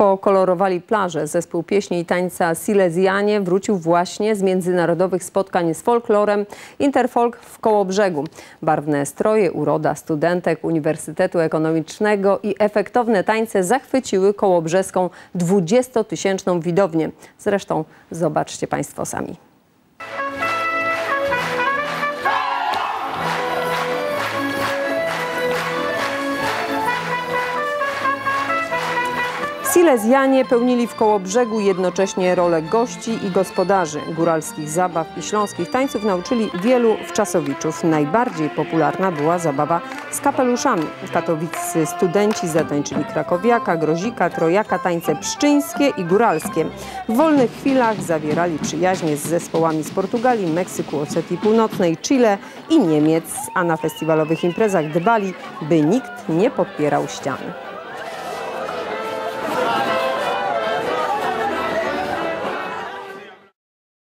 Pokolorowali plaże. Zespół pieśni i tańca Silezjanie wrócił właśnie z międzynarodowych spotkań z folklorem Interfolk w Kołobrzegu. Barwne stroje, uroda studentek Uniwersytetu Ekonomicznego i efektowne tańce zachwyciły kołobrzeską 20-tysięczną widownię. Zresztą zobaczcie Państwo sami. Silezjanie pełnili w Kołobrzegu jednocześnie rolę gości i gospodarzy. Góralskich zabaw i śląskich tańców nauczyli wielu wczasowiczów. Najbardziej popularna była zabawa z kapeluszami. Katowiccy studenci zatańczyli krakowiaka, grozika, trojaka, tańce pszczyńskie i góralskie. W wolnych chwilach zawierali przyjaźnie z zespołami z Portugalii, Meksyku, Osetii Północnej, Chile i Niemiec, a na festiwalowych imprezach dbali, by nikt nie podpierał ścian.